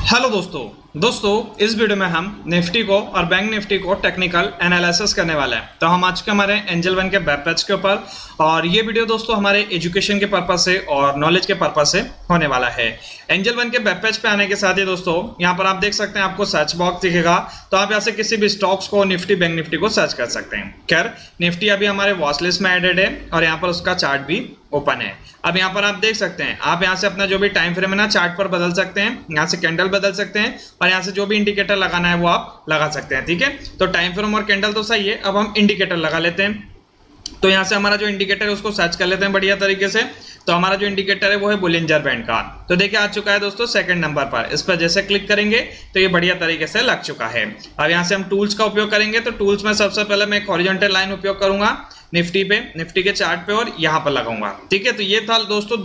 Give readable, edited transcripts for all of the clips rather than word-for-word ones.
Hello दोस्तों इस video में हम निफ्टी को और बैंक निफ्टी को टेक्निकल एनालिसिस करने वाले हैं। तो हम आज के हमारे एंजल वन के वेब पेज के ऊपर, और ये वीडियो दोस्तों हमारे एजुकेशन के पर्पज से और नॉलेज के पर्पज से होने वाला है। एंजल वन के वेब पेज पे आने के साथ ही दोस्तों यहाँ पर आप देख सकते हैं, आपको सर्च बॉक्स दिखेगा, तो आप यहाँ से किसी भी स्टॉक्स को, निफ्टी बैंक निफ्टी को सर्च कर सकते हैं। खैर, निफ्टी अभी हमारे वॉच लिस्ट में एडेड है और यहाँ पर उसका चार्ट भी ओपन है। अब यहाँ पर आप देख सकते हैं, आप यहाँ से अपना जो भी टाइम फ्रेम है ना, चार्ट पर बदल सकते हैं, यहाँ से कैंडल बदल सकते हैं और यहाँ से जो भी इंडिकेटर लगाना है वो आप लगा सकते हैं। ठीक है, तो टाइम फ्रेम और कैंडल तो सही है, अब हम इंडिकेटर लगा लेते हैं। तो यहाँ से हमारा जो इंडिकेटर है उसको सर्च कर लेते हैं बढ़िया तरीके से। तो हमारा जो इंडिकेटर है वो है बोलिंजर बैंड का। तो देखिए आ चुका है दोस्तों सेकंड नंबर पर। इस पर जैसे क्लिक करेंगे तो ये बढ़िया तरीके से लग चुका है। अब यहाँ से हम टूल्स का उपयोग करेंगे। तो टूल्स में सबसे पहले मैं एक हॉरिजॉन्टल लाइन उपयोग करूंगा निफ्टी पे, निफ्टी के चार्ट पे, और यहाँ पर लगाऊंगा। ठीक है, तो ये था दोस्तों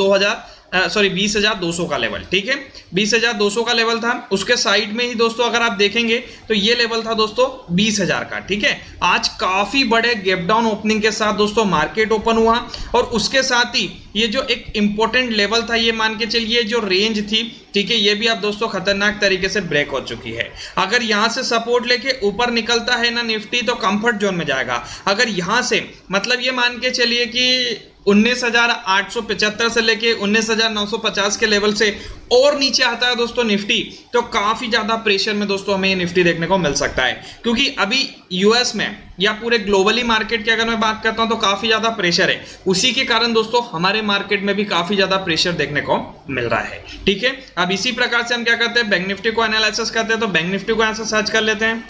20,200 का लेवल। ठीक है, 20,200 का लेवल था। उसके साइड में ही दोस्तों अगर आप देखेंगे तो ये लेवल था दोस्तों 20,000 का। ठीक है, आज काफी बड़े गैप डाउन ओपनिंग के साथ दोस्तों मार्केट ओपन हुआ, और उसके साथ ही ये जो एक इंपॉर्टेंट लेवल था, ये मान के चलिए जो रेंज थी, ठीक है, ये भी आप दोस्तों खतरनाक तरीके से ब्रेक हो चुकी है। अगर यहां से सपोर्ट लेके ऊपर निकलता है ना निफ्टी, तो कंफर्ट जोन में जाएगा। अगर यहां से मतलब ये मान के चलिए कि 19,875 से लेके 19,950 के लेवल से और नीचे आता है दोस्तों निफ्टी, तो काफी ज्यादा प्रेशर में दोस्तों हमें ये निफ्टी देखने को मिल सकता है। क्योंकि अभी यूएस में या पूरे ग्लोबली मार्केट की अगर मैं बात करता हूं तो काफी ज्यादा प्रेशर है। उसी के कारण दोस्तों हमारे मार्केट में भी काफी ज्यादा प्रेशर देखने को मिल रहा है। ठीक है, अब इसी प्रकार से हम क्या करते हैं, बैंक निफ्टी को एनालिसिस करते हैं। तो बैंक निफ्टी को यहां से सर्च कर लेते हैं।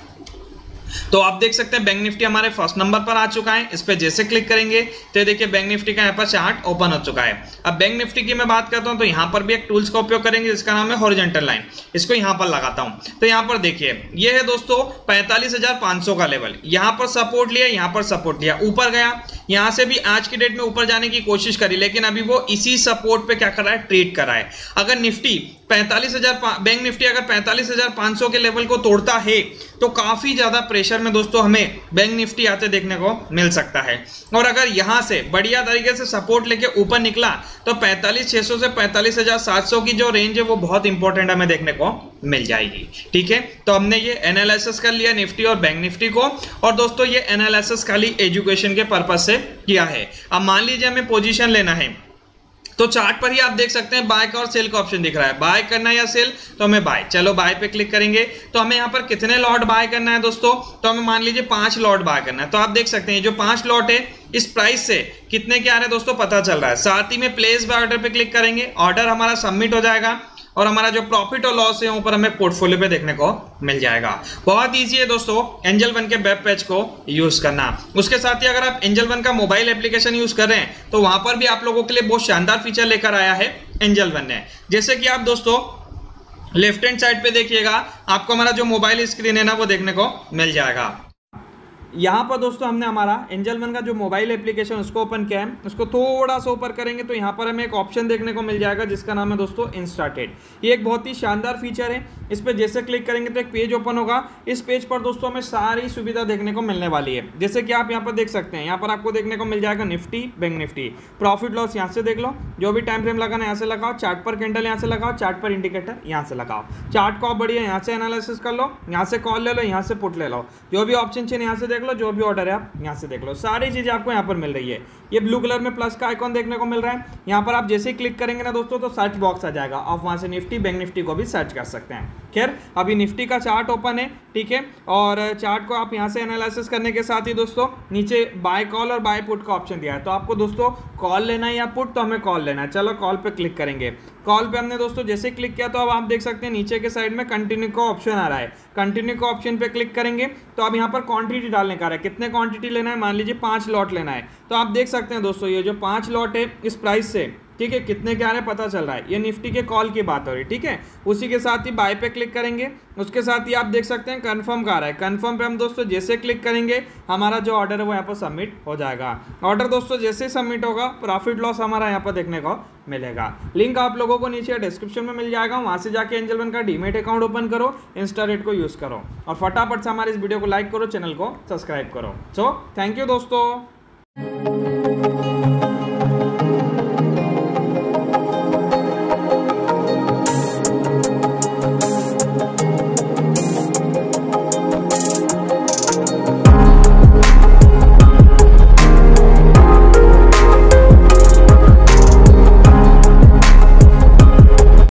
तो आप देख सकते हैं बैंक निफ्टी हमारे फर्स्ट नंबर पर आ चुका है। इस पे जैसे क्लिक करेंगे तो देखिए बैंक निफ्टी का यहाँ पर चार्ट ओपन हो चुका है। अब बैंक निफ्टी की मैं बात करता हूं तो यहाँ पर भी एक टूल्स का उपयोग करेंगे जिसका नाम है हॉरिजॉन्टल लाइन। इसको यहाँ पर लगाता हूं तो यहाँ पर देखिए ये है दोस्तों 45,500 का लेवल। यहाँ पर सपोर्ट लिया, यहाँ पर सपोर्ट लिया, ऊपर गया। यहाँ से भी आज की डेट में ऊपर जाने की कोशिश करी, लेकिन अभी वो इसी सपोर्ट पे क्या कर रहा है, ट्रेड कर रहा है। अगर निफ्टी 45,000, बैंक निफ्टी अगर 45,500 के लेवल को तोड़ता है तो काफी ज्यादा प्रेशर में दोस्तों हमें बैंक निफ्टी आते देखने को मिल सकता है। और अगर यहां से बढ़िया तरीके से सपोर्ट लेके ऊपर निकला तो 45,600 से 45,700 की जो रेंज है वो बहुत इंपॉर्टेंट हमें देखने को मिल जाएगी। ठीक है, तो हमने ये एनालिसिस कर लिया निफ्टी और बैंक निफ्टी को, और दोस्तों ये एनालिसिस खाली एजुकेशन के पर्पज से किया है। अब मान लीजिए हमें पोजीशन लेना है, तो चार्ट पर ही आप देख सकते हैं बाय का और सेल का ऑप्शन दिख रहा है। बाय करना है या सेल, तो हमें बाय, चलो बाय पे क्लिक करेंगे। तो हमें यहाँ पर कितने लॉट बाय करना है दोस्तों, तो हमें मान लीजिए 5 लॉट बाय करना है। तो आप देख सकते हैं जो 5 लॉट है इस प्राइस से कितने के आ रहे हैं दोस्तों पता चल रहा है। साथ ही में प्लेस बाय ऑर्डर पे क्लिक करेंगे, ऑर्डर हमारा सबमिट हो जाएगा और हमारा जो प्रॉफिट और लॉस है ऊपर हमें पोर्टफोलियो पे देखने को मिल जाएगा। बहुत ईजी है दोस्तों एंजल वन के वेब पेज को यूज करना। उसके साथ ही अगर आप एंजल वन का मोबाइल एप्लीकेशन यूज कर रहे हैं तो वहां पर भी आप लोगों के लिए बहुत शानदार फीचर लेकर आया है एंजल वन ने। जैसे कि आप दोस्तों लेफ्ट हैंड साइड पे देखिएगा, आपको हमारा जो मोबाइल स्क्रीन है ना वो देखने को मिल जाएगा। यहाँ पर दोस्तों हमने हमारा एंजल वन का जो मोबाइल एप्लीकेशन उसको ओपन किया है। उसको थोड़ा सा ऊपर करेंगे तो यहाँ पर हमें एक ऑप्शन देखने को मिल जाएगा जिसका नाम है दोस्तों इंस्टाटेट। ये एक बहुत ही शानदार फीचर है। इस पर जैसे क्लिक करेंगे तो एक पेज ओपन होगा। इस पेज पर दोस्तों हमें सारी सुविधा देखने को मिलने वाली है। जैसे कि आप यहाँ पर देख सकते हैं, यहाँ पर आपको देखने को मिल जाएगा Nifty, bank Nifty, profit loss यहाँ से देख लो, जो भी टाइम फ्रेम लगाना यहाँ से लगाओ, चार्ट पर कैंडल यहाँ से लगाओ, चार्ट पर इंडिकेटर यहाँ से लगाओ, चार्ट को आप बढ़िया यहाँ से एनालिसिस कर लो, यहाँ से कॉल ले लो, यहाँ से पुट ले लो, जो भी ऑप्शन चेन यहाँ से देख लो, जो भी ऑर्डर है आप यहाँ से देख लो, सारी चीजें आपको यहाँ पर मिल रही है। ये ब्लू कलर में प्लस का आइकॉन देखने को मिल रहा है। यहाँ पर आप जैसे ही क्लिक करेंगे ना दोस्तों तो सर्च बॉक्स आ जाएगा, आप वहां से निफ्टी बैंक निफ्टी को भी सर्च कर सकते हैं। खैर, अभी निफ्टी का चार्ट ओपन है, ठीक है, और चार्ट को आप यहाँ से एनालिसिस करने के साथ ही दोस्तों नीचे बाय कॉल और बाय पुट का ऑप्शन दिया है। तो आपको दोस्तों कॉल लेना है या पुट, तो हमें कॉल लेना है। चलो कॉल पे क्लिक करेंगे। कॉल पे हमने दोस्तों जैसे क्लिक किया तो अब आप देख सकते हैं नीचे के साइड में कंटिन्यू का ऑप्शन आ रहा है। कंटिन्यू का ऑप्शन पे क्लिक करेंगे तो अब यहाँ पर क्वांटिटी डालने का है, कितने क्वांटिटी लेना है, मान लीजिए 5 लॉट लेना है। तो आप देख सकते हैं दोस्तों ये जो 5 लॉट है इस प्राइस से, ठीक है, कितने के आ रहे हैं पता चल रहा है। ये निफ्टी के कॉल की बात हो रही है। ठीक है, उसी के साथ ही बाय पे क्लिक करेंगे। उसके साथ ही आप देख सकते हैं कंफर्म का आ रहा है। कंफर्म पे हम दोस्तों जैसे क्लिक करेंगे हमारा जो ऑर्डर है वो यहाँ पर सबमिट हो जाएगा। ऑर्डर दोस्तों जैसे सबमिट होगा प्रॉफिट लॉस हमारा यहाँ पर देखने को मिलेगा। लिंक आप लोगों को नीचे डिस्क्रिप्शन में मिल जाएगा, वहां से जाके एंजल वन का डीमेट अकाउंट ओपन करो, इंस्टाटेट को यूज करो और फटाफट से हमारे इस वीडियो को लाइक करो, चैनल को सब्सक्राइब करो। सो थैंक यू दोस्तों।